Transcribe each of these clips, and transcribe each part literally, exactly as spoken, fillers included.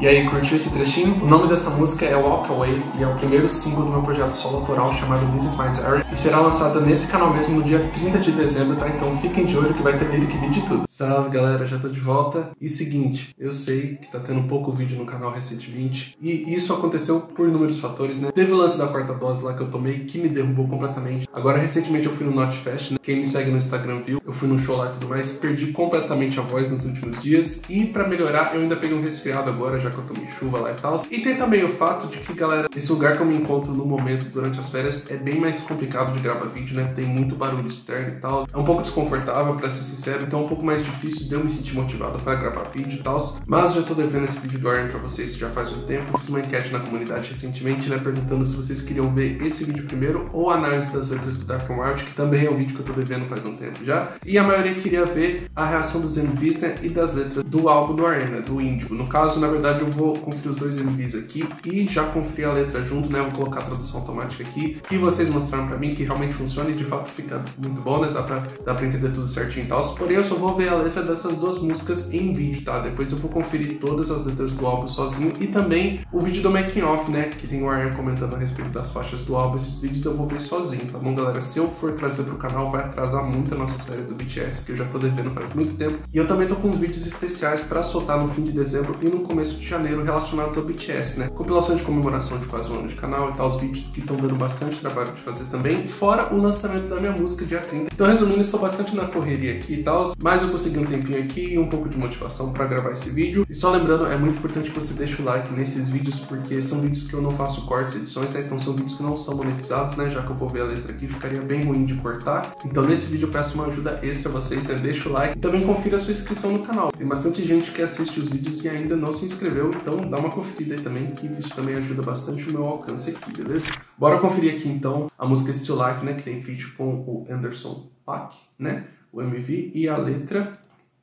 E aí, curtiu esse trechinho? O nome dessa música é Walk Away e é o primeiro single do meu projeto solo autoral chamado This Is My Diary e será lançada nesse canal mesmo no dia trinta de dezembro, tá? Então fiquem de olho que vai ter lyric vídeo e tudo. Salve galera, já tô de volta. E seguinte, eu sei que tá tendo pouco vídeo no canal recentemente e isso aconteceu por inúmeros fatores, né? Teve o lance da quarta dose lá que eu tomei que me derrubou completamente. Agora recentemente eu fui no Notfest, né? Quem me segue no Instagram viu, eu fui no show lá e tudo mais, perdi completamente a voz nos últimos dias e pra melhorar eu ainda peguei um resfriado agora, já que eu tomei chuva lá e tal. E tem também o fato de que, galera, esse lugar que eu me encontro no momento durante as férias é bem mais complicado de gravar vídeo, né? Tem muito barulho externo e tal. É um pouco desconfortável, pra ser sincero, então é um pouco mais difícil de eu me sentir motivado pra gravar vídeo e tal. Mas já tô devendo esse vídeo do Iron pra vocês já faz um tempo. Eu fiz uma enquete na comunidade recentemente, né? Perguntando se vocês queriam ver esse vídeo primeiro ou a análise das letras do Dark and Wild, que também é um vídeo que eu tô devendo faz um tempo já. E a maioria queria ver a reação dos M Vs, né? E das letras do álbum do Iron, né? Do Índigo. No caso, na verdade, eu vou conferir os dois M Vs aqui e já conferir a letra junto, né? Vou colocar a tradução automática aqui, que vocês mostraram pra mim que realmente funciona e de fato fica muito bom, né? Dá pra, dá pra entender tudo certinho e tal. Porém, eu só vou ver a letra dessas duas músicas em vídeo, tá? Depois eu vou conferir todas as letras do álbum sozinho e também o vídeo do making off, né? Que tem o Iron comentando a respeito das faixas do álbum. Esses vídeos eu vou ver sozinho, tá bom, galera? Se eu for trazer pro canal, vai atrasar muito a nossa série do B T S, que eu já tô devendo faz muito tempo. E eu também tô com uns vídeos especiais pra soltar no fim de dezembro e no começo de janeiro relacionados ao B T S, né? Compilações de comemoração de quase um ano de canal e tal, os vídeos que estão dando bastante trabalho de fazer também, fora o lançamento da minha música dia trinta. Então, resumindo, estou bastante na correria aqui e tal, mas eu consegui um tempinho aqui e um pouco de motivação pra gravar esse vídeo. E só lembrando, é muito importante que você deixe o like nesses vídeos, porque são vídeos que eu não faço cortes, edições, né? Então são vídeos que não são monetizados, né? Já que eu vou ver a letra aqui, ficaria bem ruim de cortar. Então nesse vídeo eu peço uma ajuda extra a vocês, né? Deixa o like e também confira a sua inscrição no canal. Tem bastante gente que assiste os vídeos e ainda não se inscreveu, então dá uma conferida aí também, que isso também ajuda bastante o meu alcance aqui, beleza? Bora conferir aqui então a música Still Life, né? Que tem feat com o Anderson .Paak, né? O M V e a letra.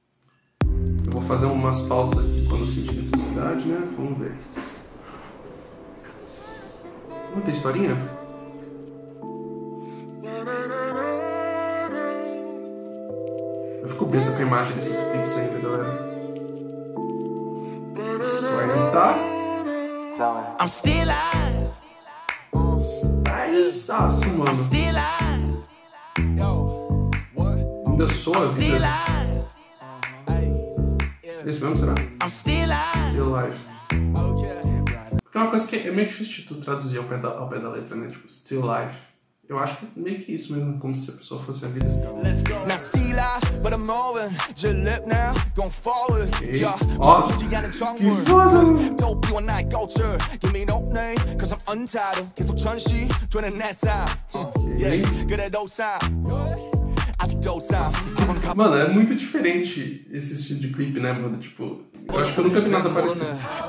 Eu vou fazer umas pausas aqui quando eu sentir necessidade, né? Vamos ver. Muita historinha? Eu fico besta com a imagem desses clipes ainda, galera. Isso aí tá. I'm still alive. Stylizaço, mano. Ainda sou a vida. Esse mesmo, será? Still Life. Porque é uma coisa que é meio difícil de tu traduzir ao pé da, ao pé da letra, né? Tipo, Still Life. Eu acho que é meio que isso mesmo, como se a pessoa fosse a vida. Okay. Nossa, que foda! Okay. Mano, é muito diferente esse estilo de clipe, né, mano? Tipo, eu acho que eu nunca vi nada parecido.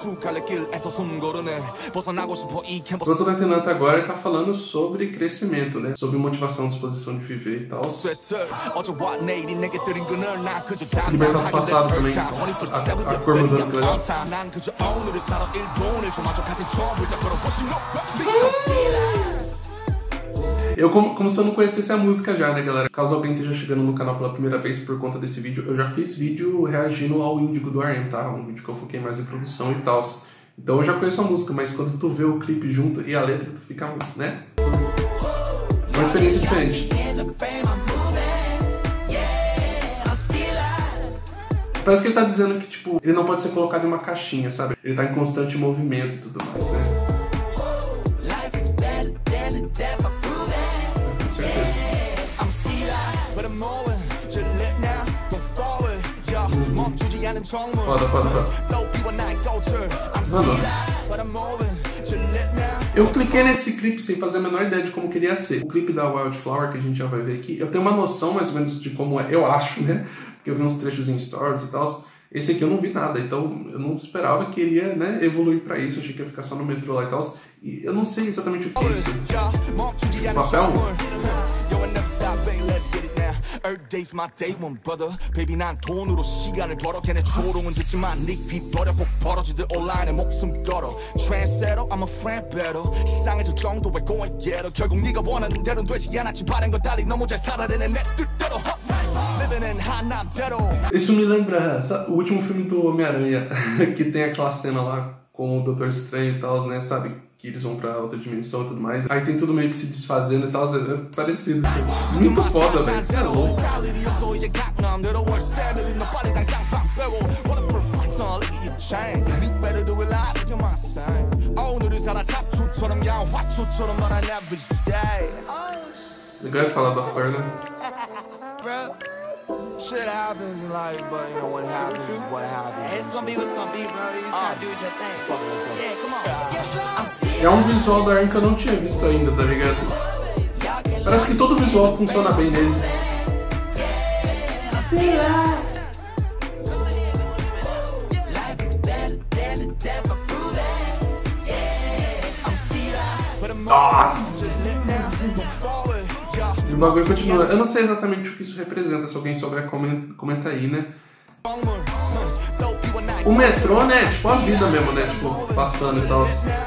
O que eu tô entendendo até agora, ele tá falando sobre crescimento, né? Sobre motivação, disposição de viver e tal. Se libertar do passado também. A, a cor mudando, legal. Eu, como, como se eu não conhecesse a música já, né, galera? Caso alguém esteja chegando no canal pela primeira vez por conta desse vídeo, eu já fiz vídeo reagindo ao Índigo do R M, tá? Um vídeo que eu foquei mais em produção e tal. Então eu já conheço a música, mas quando tu vê o clipe junto e a letra, tu fica, né? Uma experiência diferente. Parece que ele tá dizendo que, tipo, ele não pode ser colocado em uma caixinha, sabe? Ele tá em constante movimento e tudo mais, né? Foda, foda, foda. Mano, eu cliquei nesse clipe sem fazer a menor ideia de como queria ser. O clipe da Wildflower, que a gente já vai ver aqui, eu tenho uma noção mais ou menos de como é, eu acho, né? Porque eu vi uns trechos em stories e tal. Esse aqui eu não vi nada, então eu não esperava que iria, né, evoluir pra isso. Eu achei que ia ficar só no metrô lá e tal. E eu não sei exatamente o que é isso. Papel? Earth day's my day one, brother. Baby 난 돈으로 시간을 벌어. 걔네 조롱은 듣지만 네 귀 버려. 복 벌어지듯 온라인에 목숨 걸어. Trendsetter, I'm a friend better. 시상해줄 정도의 going getter. 결국 네가 원하는 대로는 되지 않았지. 바란 건 달리 너무 잘 살아내는 내 뜻대로. Living in Isso me lembra sabe, o último filme do Homem-Aranha, que tem aquela cena lá com o Doutor Estranho e tal, né, sabe? Que eles vão pra outra dimensão e tudo mais. Aí tem tudo meio que se desfazendo e tal, é parecido. Muito foda, velho. Isso é louco. Legal é falar da Flor, né? Shit happens in life, but you know what happens is what happens. It's gonna be what's gonna be, bro. You just gotta do your thing. Yeah, come on. É um visual da Arn que eu não tinha visto ainda, tá ligado? Parece que todo visual funciona bem nele. Sei lá. Nossa! E o bagulho continua. Eu não sei exatamente o que isso representa, se alguém souber, comenta aí, né? O metrô, né? Tipo a vida mesmo, né? Tipo, passando e tal.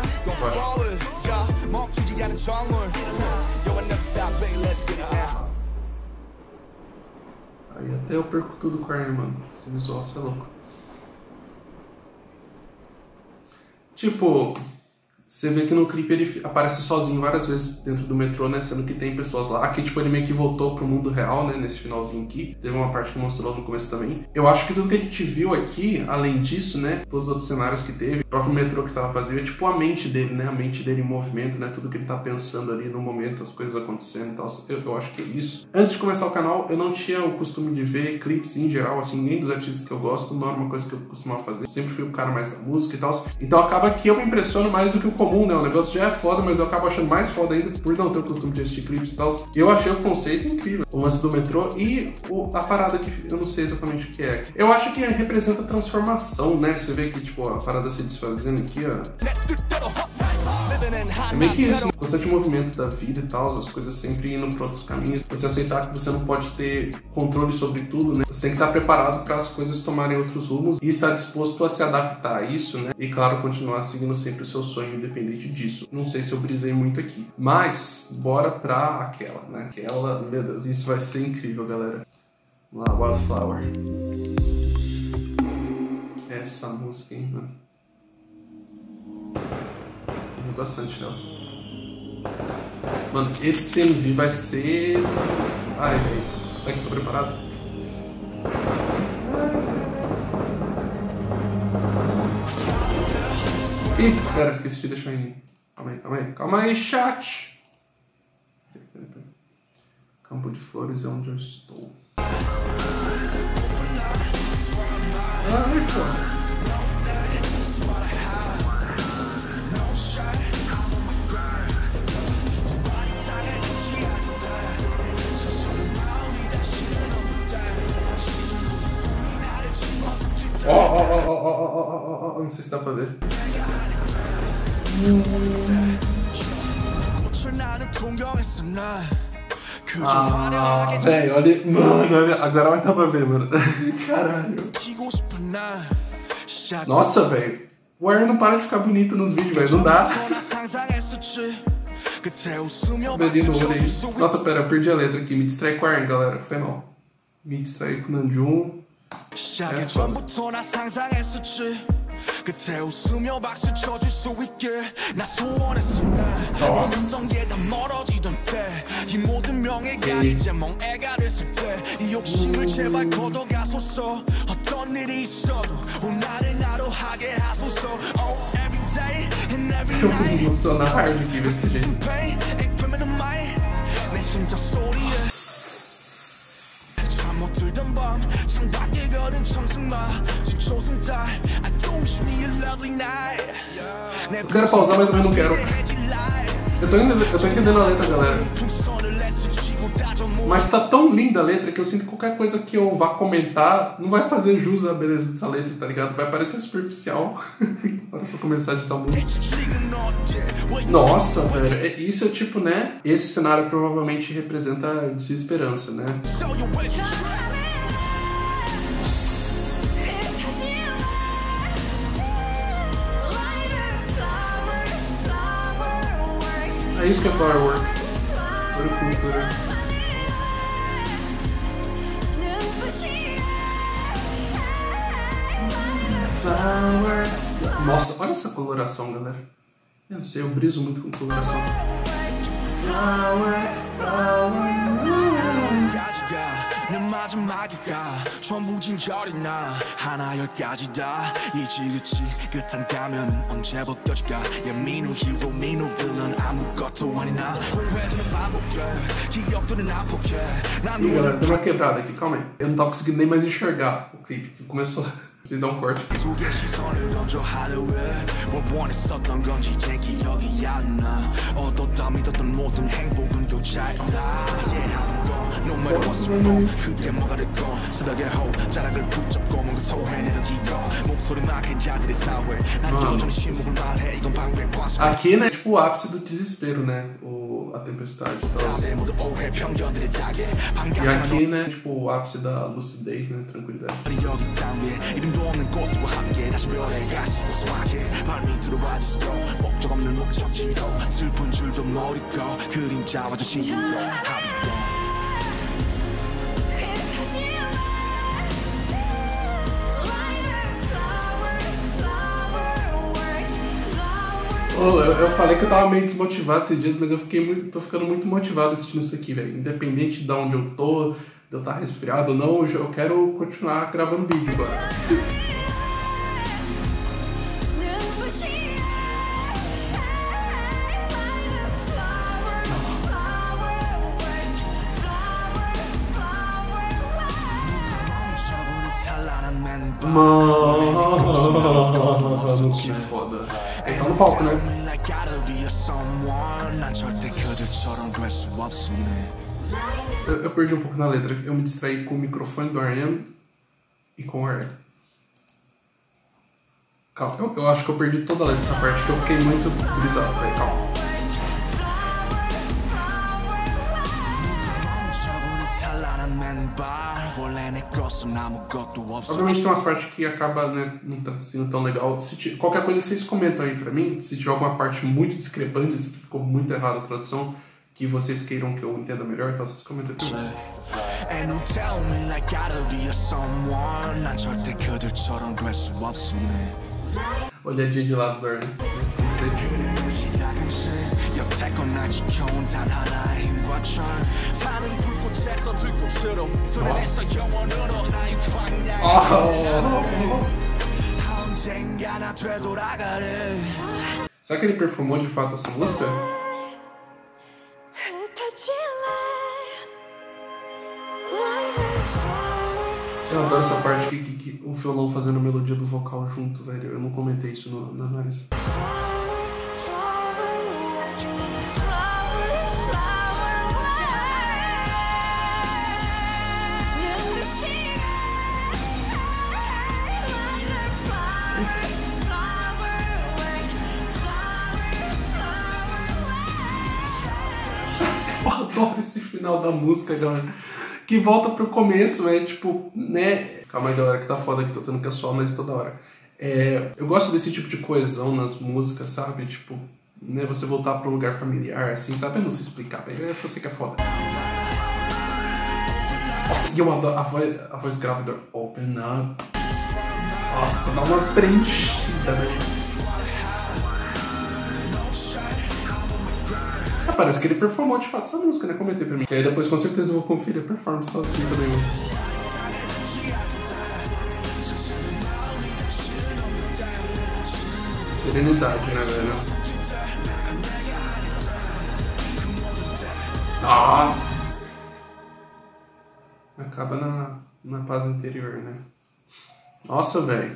Aí até eu perco tudo com a Arn, mano. Esse visual, isso é louco. Tipo... Você vê que no clipe ele aparece sozinho várias vezes dentro do metrô, né? Sendo que tem pessoas lá. Aqui, tipo, ele meio que voltou pro mundo real, né? Nesse finalzinho aqui. Teve uma parte que mostrou no começo também. Eu acho que tudo que a gente viu aqui, além disso, né? Todos os outros cenários que teve, o próprio metrô que tava vazio, é tipo a mente dele, né? A mente dele em movimento, né? Tudo que ele tá pensando ali no momento, as coisas acontecendo e tal. Eu, eu acho que é isso. Antes de começar o canal, eu não tinha o costume de ver clipes em geral, assim, nem dos artistas que eu gosto. Não era uma coisa que eu costumava fazer. Eu sempre fui o cara mais da música e tal. Então acaba que eu me impressiono mais do que o comum, né? O negócio já é foda, mas eu acabo achando mais foda ainda por não ter o costume de assistir clipes e tal. Eu achei o conceito incrível, o lance do metrô e o, a parada que eu não sei exatamente o que é. Eu acho que representa transformação, né? Você vê que, tipo, a parada se desfazendo aqui, ó. É meio que isso, constante movimento da vida e tal, as coisas sempre indo para outros caminhos. Você aceitar que você não pode ter controle sobre tudo, né? Você tem que estar preparado para as coisas tomarem outros rumos e estar disposto a se adaptar a isso, né? E claro, continuar seguindo sempre o seu sonho independente disso. Não sei se eu brisei muito aqui, mas bora pra aquela, né? Aquela, meu Deus, isso vai ser incrível, galera. Vamos lá, Wildflower. Essa música, hein, mano? Bastante dela. Mano, esse M V vai ser... Ai, velho. Será que eu tô preparado? Ih, pera, esqueci de deixar em... Calma aí, calma aí. Calma aí, chat! Campo de Flores é onde eu estou. Ai, foda. Ó, ó, ó, ó, ó, ó, ó, não sei se dá pra ver. Ah, velho, olha, mano, olha, agora vai dar pra ver, mano. Caralho. Nossa, velho. O Arn não para de ficar bonito nos vídeos, velho, não dá. Dedinho no olho aí. Nossa, pera, eu perdi a letra aqui. Me distrai com o Arn, galera. Foi mal. Me distrai com o Namjoon. É foda. 끝에 웃으며 박수 쳐줄 수 있게 나 소원했어 나 없던 게 다 멀어지던 때 이 모든 명예가 이제 멍해가 됐을 때 이 욕심을 제발 걷어가소서 어떤 일이 있어도 오늘을 나로 하게 하소서 Oh every day and every night persistent pain and criminal mind 내 심장 소리에 못 들던 밤 창밖에 걸은 청승마 지초승 달 I don't wish me a lovely night. Eu quero pausar, mas também não quero. Eu tô, indo, eu tô entendendo a letra, galera. Mas tá tão linda a letra que eu sinto que qualquer coisa que eu vá comentar não vai fazer jus à beleza dessa letra, tá ligado? Vai parecer superficial. Para só começar a editar música. Nossa, velho. Isso é tipo, né? Esse cenário provavelmente representa a desesperança, né? É isso que é firework. Floricultura. Flower. Nossa, olha essa coloração, galera. Eu não sei, eu briso muito com coloração. Flower, flower. 내 마지막일까 전부 진결이 나 하나 열까지 다 이 지긋지긋한 가면은 언제 벗겨질까 Yeah me no hero me no villain 아무것도 아니나 공회전은 반복돼 기억들은 안폭해 난 Ih, galera, deu uma quebrada aqui, calma aí. Eu não tava conseguindo nem mais enxergar o clipe, que começou a dar um corte. 속에 시선을 얹어 하루에 뭘 원했었던 건지 제 기억이 안 나 얻었다 믿었던 모든 행복은 교차했다 Yeah No matter what's wrong 그게 뭐가 됐건 새벽의 호 자락을 붙잡고 뭔가 소해내는 기억 목소리 막힌 자들의 사회 난 여전히 침묵을 말해 이건 방패 Aqui, né, tipo o ápice do desespero, né, o, a tempestade e tal. E aqui, né, tipo o ápice da lucidez, né, tranquilidade. Oh, eu, eu falei que eu tava meio desmotivado esses dias, mas eu fiquei muito, tô ficando muito motivado assistindo isso aqui, velho. Independente de onde eu tô, de eu estar resfriado ou não, eu quero continuar gravando vídeo agora. Mano, que foda. Ele tá no palco, né? Eu, eu perdi um pouco na letra. Eu me distraí com o microfone do R M e com o R M. Calma, eu, eu acho que eu perdi toda a letra dessa parte, que eu fiquei muito brisado. Peraí, calma. Obviamente tem umas partes que acaba, né, não tá sendo tão legal. Se qualquer coisa vocês comentam aí pra mim. Se tiver alguma parte muito discrepante, se ficou muito errada a tradução, que vocês queiram que eu entenda melhor, então vocês comentam aqui. Olhadinha de lado do ar, né? Será que ele perfumou de fato essa música? Eu adoro essa parte que, que, que o violão fazendo a melodia do vocal junto, velho. Eu não comentei isso no, na análise. Eu adoro esse final da música, galera. Que volta pro começo, é tipo, né? Calma aí, galera, que tá foda aqui, tô tendo que assoar nariz toda hora. É, eu gosto desse tipo de coesão nas músicas, sabe? Tipo, né? Você voltar pra um lugar familiar, assim, sabe? Eu não sei explicar, velho. Essa eu sei que é foda. Nossa, e eu adoro a voz, a voz grávida. Open up. Nossa, dá uma preenchida, velho. Ah, parece que ele performou de fato essa música, né? Comentei pra mim. E aí depois com certeza eu vou conferir a performance sozinho também. Serenidade, né, velho? Nossa! Acaba na, na paz interior, né? Nossa, velho.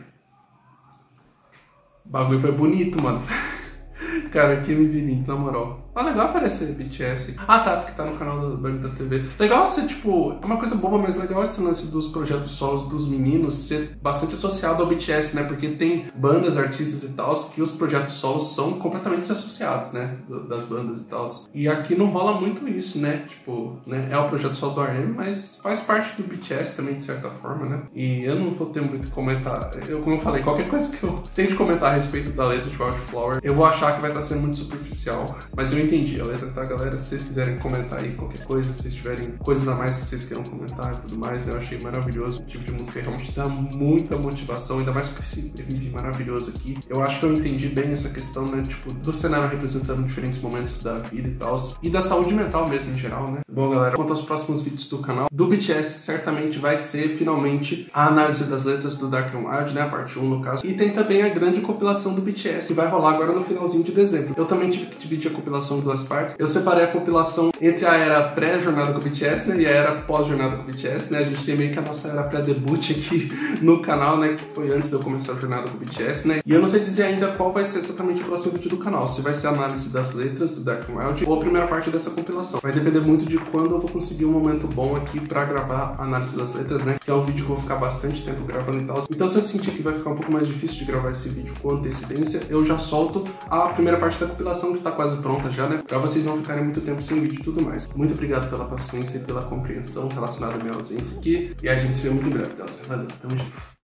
O bagulho foi bonito, mano. Cara, que me vi na moral. Ah, legal aparecer B T S. Ah, tá, porque tá no canal do Bug da T V. Legal ser, tipo, é uma coisa boba, mas legal esse lance dos projetos solos dos meninos ser bastante associado ao B T S, né? Porque tem bandas, artistas e tal, que os projetos solos são completamente desassociados, né? Das bandas e tal. E aqui não rola muito isso, né? Tipo, né? É o projeto solo do R M, mas faz parte do B T S também, de certa forma, né? E eu não vou ter muito que comentar. Eu, como eu falei, qualquer coisa que eu tente comentar a respeito da letra de Wildflower, eu vou achar que vai estar sendo muito superficial, mas eu entendi a letra, tá, galera? Se vocês quiserem comentar aí qualquer coisa, se vocês tiverem coisas a mais que vocês queiram comentar e tudo mais, né? Eu achei maravilhoso. O tipo de música realmente dá muita motivação, ainda mais com esse riff maravilhoso aqui. Eu acho que eu entendi bem essa questão, né? Tipo, do cenário representando diferentes momentos da vida e tal, e da saúde mental mesmo em geral, né? Bom, galera, quanto aos próximos vídeos do canal, do B T S certamente vai ser finalmente a análise das letras do Dark and Wild, né? A parte um no caso. E tem também a grande compilação do B T S, que vai rolar agora no finalzinho de dezembro. Eu também tive que dividir a compilação em duas partes. Eu separei a compilação entre a era pré-jornada com o B T S, né? E a era pós-jornada com o B T S, né? A gente tem meio que a nossa era pré-debut aqui no canal, né? Que foi antes de eu começar a jornada com o B T S, né? E eu não sei dizer ainda qual vai ser exatamente o próximo vídeo do canal. Se vai ser a análise das letras do Dark and Wild ou a primeira parte dessa compilação. Vai depender muito de quando eu vou conseguir um momento bom aqui pra gravar a análise das letras, né? Que é um vídeo que eu vou ficar bastante tempo gravando e tal. Então se eu sentir que vai ficar um pouco mais difícil de gravar esse vídeo com antecedência, eu já solto a primeira parte da compilação que tá quase pronta já, né? Pra vocês não ficarem muito tempo sem vídeo e tudo mais. Muito obrigado pela paciência e pela compreensão relacionada à minha ausência aqui. E a gente se vê muito em breve, galera. Valeu, tamo junto.